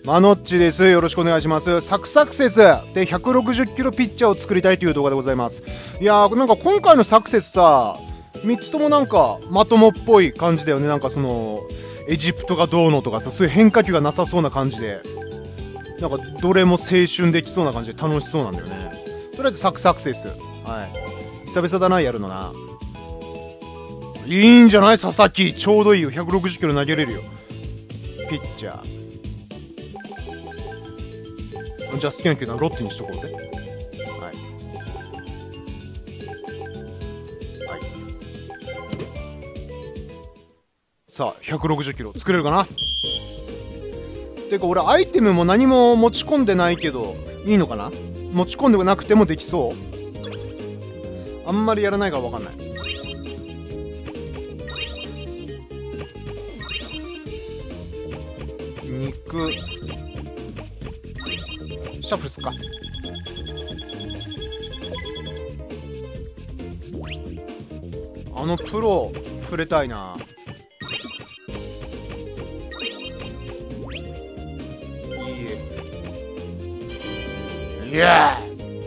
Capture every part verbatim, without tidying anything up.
マノッチです。よろしくお願いします。サクサクセスでひゃくろくじゅっキロピッチャーを作りたいという動画でございます。いやー、なんか今回のサクセスさ、みっつともなんかまともっぽい感じだよね。なんかそのエジプトがどうのとかさ、そういう変化球がなさそうな感じで、なんかどれも青春できそうな感じで楽しそうなんだよね。とりあえずサクサクセス、はい、久々だな、やるのな。いいんじゃない佐々木、ちょうどいいよ。ひゃくろくじゅっキロ投げれるよ、ピッチャー。じゃあ好きな球団ロッテにしとこうぜ。はい、はい、さあひゃくろくじゅっキロ作れるかな。てか俺アイテムも何も持ち込んでないけどいいのかな。持ち込んでなくてもできそう。あんまりやらないから分かんない。肉シャッフルすっか。あのプロ触れたいな。いいえ、いや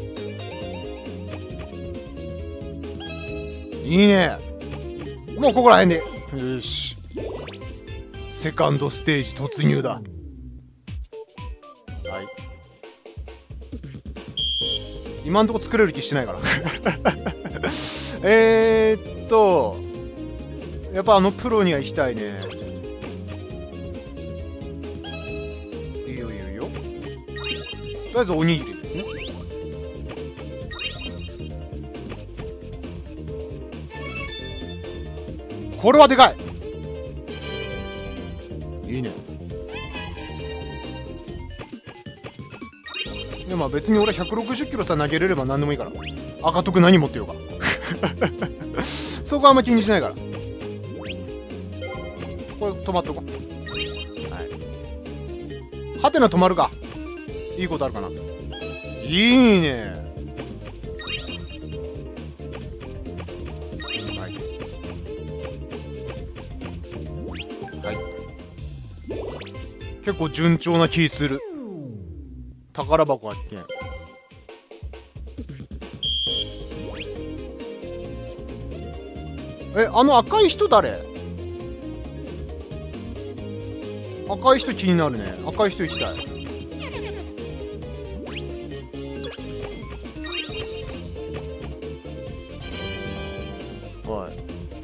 いいね。もうここら辺でよし、セカンドステージ突入だ。はい、今んとこ作れる気してないからえーっとやっぱあのプロには行きたいね。いいよいいよいいよ。とりあえずおにぎりですね。これはでかい。いいね。でもまあ別に俺ひゃくろくじゅっキロさ投げれれば何でもいいから。赤徳何持ってようかそこはあんま気にしないから。これ止まっとこう。はい、はてな止まるか。いいことあるかな。いいね。はいはい、結構順調な気する。宝箱発見。え、あの赤い人誰？赤い人気になるね。赤い人行きたい。はい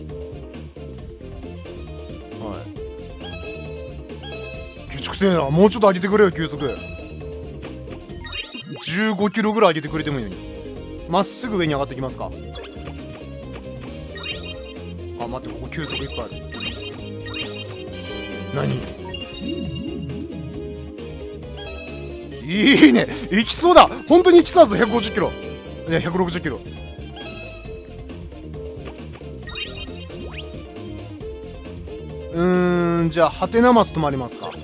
はい。ケチくせえな。もうちょっと上げてくれよ、球速。じゅうごキロぐらい上げてくれてもいいのに。まっすぐ上に上がってきますか。あ、待って、ここ球速いっぱいある。何？いいね。行きそうだ。本当に行きそうだぞ。ひゃくごじゅっキロ。いや、ひゃくろくじゅっキロ。うーん、じゃあハテナマス止まりますか。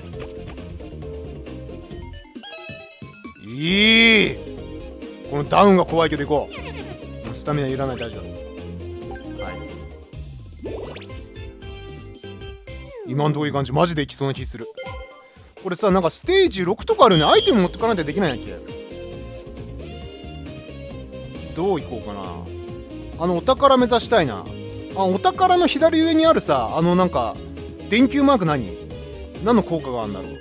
いい。このダウンが怖いけど行こう。スタミナいらない、大丈夫。はい、今んとこいい感じ。マジでいきそうな気する。これさ、なんかステージろくとかあるよね。アイテム持ってかないとできないんだっけ。どういこうかな。あのお宝目指したいな。あ、お宝の左上にあるさ、あのなんか電球マーク何何の効果があるんだろう。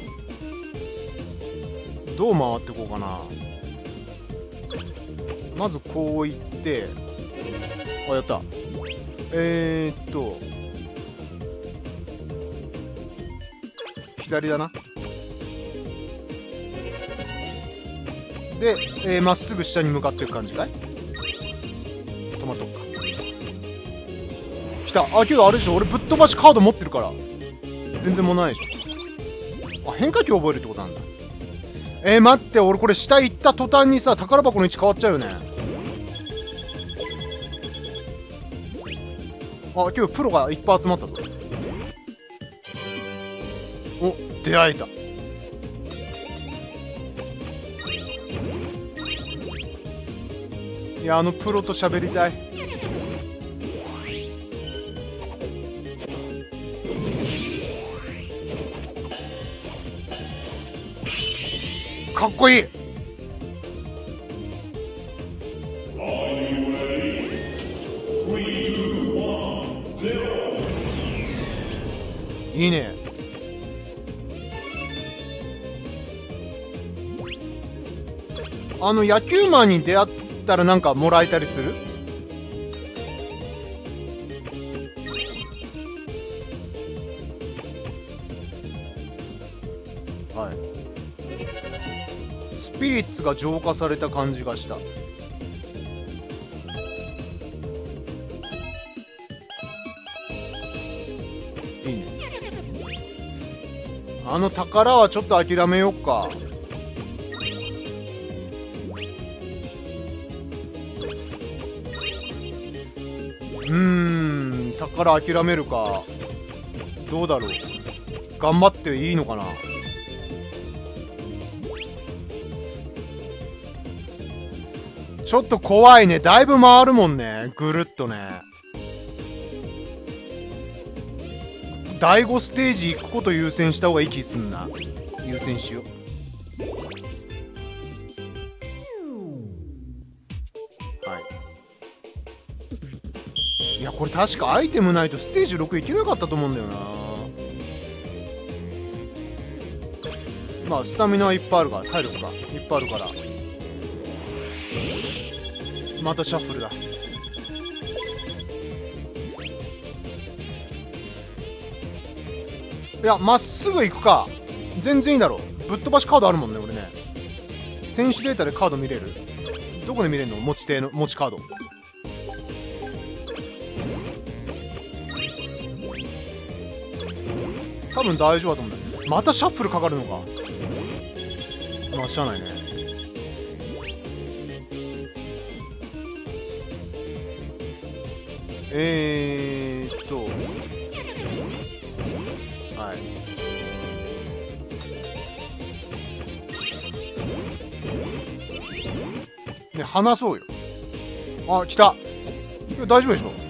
どう回ってこうかな。まずこういって、あ、やった。えー、っと左だな。で、えー、まっすぐ下に向かっていく感じかい。止まっとくか。来た。あ、けどあれでしょ、俺ぶっ飛ばしカード持ってるから全然問題ないでしょ。あ、変化球覚えるってことなんだ。えー、待って、俺これ下行った途端にさ、宝箱の位置変わっちゃうよね。あ、今日プロがいっぱい集まったぞ。お、出会えた。いや、あのプロと喋りたい。 かっこいい。いいね。あの野球マンに出会ったらなんかもらえたりする？はい。スピリッツが浄化された感じがした。いいね。あの宝はちょっと諦めよっか。うーん、宝諦めるか。どうだろう。頑張っていいのかな。ちょっと怖いね。だいぶ回るもんね。ぐるっとね。だいごステージ行くこと優先した方がいい気すんな。優先しよう。はい。いや、これ確かアイテムないとステージろく行けなかったと思うんだよな。まあスタミナはいっぱいあるから、体力がいっぱいあるから。またシャッフルだ。いや、まっすぐ行くか。全然いいだろう。ぶっ飛ばしカードあるもんね、俺ね。選手データでカード見れる？どこで見れるの？持ち手の、持ちカード。多分大丈夫だと思うんだよ。またシャッフルかかるのか。まあ、しゃあないね。えーっと。はい。ね、話そうよ。あ、来た。いや、大丈夫でしょ。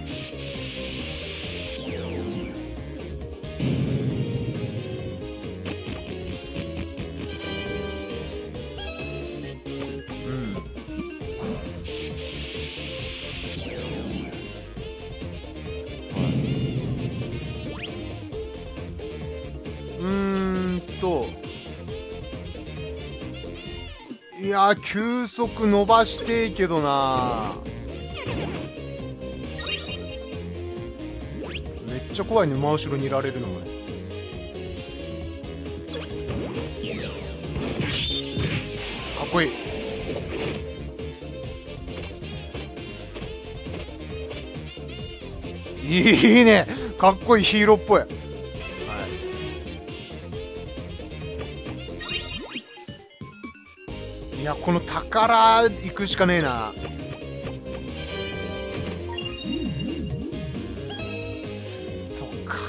うん。うーんと。いやー、球速伸ばしていいけどな。めっちゃ怖いね、真後ろにいられるのもね。かっこいい。いいね、かっこいい、ヒーローっぽい。いや、この宝行くしかねえな。そっか。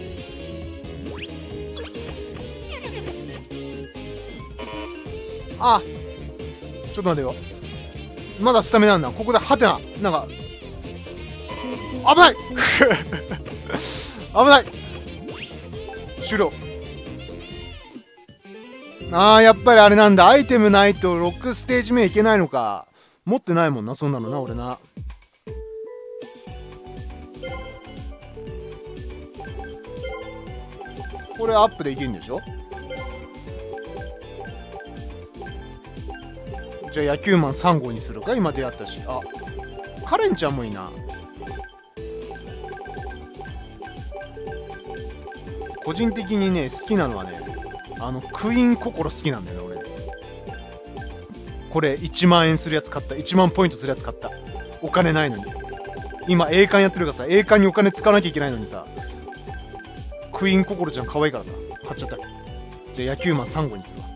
あ、ちょっと待てよ。まだスタミナなんだ。ここでハテナなんか危ない危ない。終了。あー、やっぱりあれなんだ。アイテムないとろくステージ目いけないのか。持ってないもんな、そんなのな、俺な。これアップでいけんでしょ。じゃあ野球マンさん号にするか。今出会ったし。あ、カレンちゃんもいいな。個人的にね、好きなのはね、あのクイーン心好きなんだよね、俺。これいちまんえんするやつ買った。いちまんポイントするやつ買った。お金ないのに。今栄冠やってるからさ、栄冠にお金使わなきゃいけないのにさ、クイーン心ちゃん可愛いからさ、買っちゃった。じゃあ野球マンさん号にするわ。はい、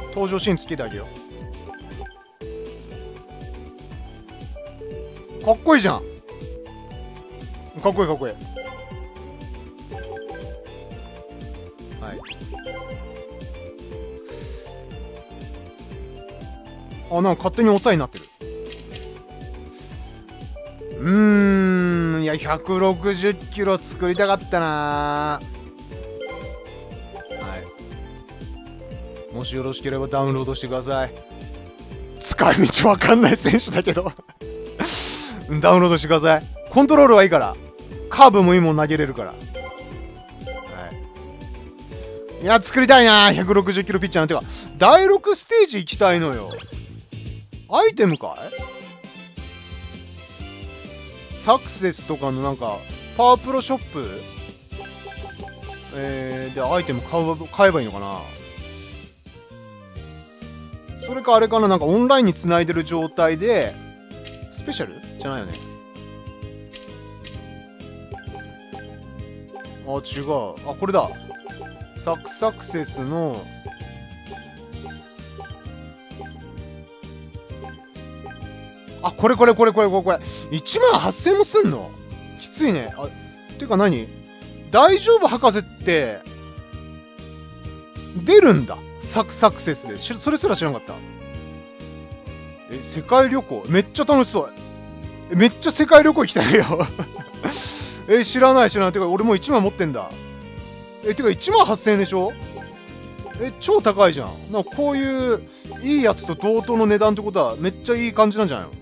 登場シーンつけてあげよう。かっこいいじゃん。かっこいいかっこいい。はい。あ、なんか勝手に抑えになってる。うーん、 やひゃくろくじゅっキロ作りたかったな。はい、もしよろしければダウンロードしてください。使い道わかんない選手だけどダウンロードしてください。コントロールはいいから、カーブもいいもん投げれるから。はい、いや作りたいなひゃくろくじゅっキロピッチャーなんてか、だいろくステージ行きたいのよ。アイテムかい、サクセスとかのなんかパワープロショップ、えー、でアイテム買う買えばいいのかな。それかあれかな、なんかオンラインにつないでる状態でスペシャルじゃないよね。あ、違う。あ、これだ。サクサクセスのあ、これこれこれこれこれこれいちまんはっせんもすんのきついね。あ、てか何、大丈夫博士って出るんだ、サクサクセスで。しそれすら知らなかった。え、世界旅行めっちゃ楽しそう。え、めっちゃ世界旅行行きたいよえ、知らない知らない。てか俺もういちまん持ってんだ。え、てかいちまんはっせんえんでしょ。え、超高いじゃん。なんかこういういいやつと同等の値段ってことはめっちゃいい感じなんじゃないの。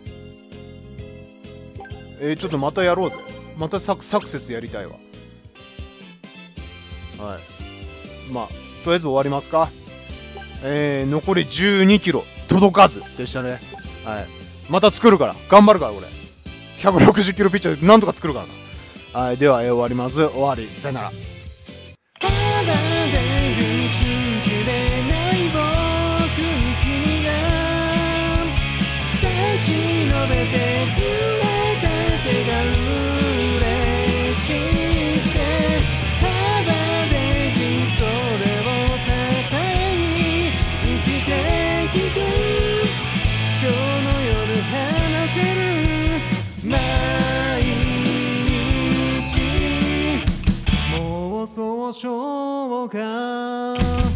えー、ちょっとまたやろうぜ。またサクサクセスやりたいわ。はい、まあとりあえず終わりますか。えー、残りじゅうにキロ届かずでしたね。はい、また作るから頑張るから俺ひゃくろくじゅっキロピッチャーでなんとか作るからな。はい、では、えー、終わります。終わり、さよなら。信じれない僕に君が差し伸べてくれた手が嬉しくて、肌できそれを支えに生きてきて、今日の夜話せる毎日、もうそうしょうか。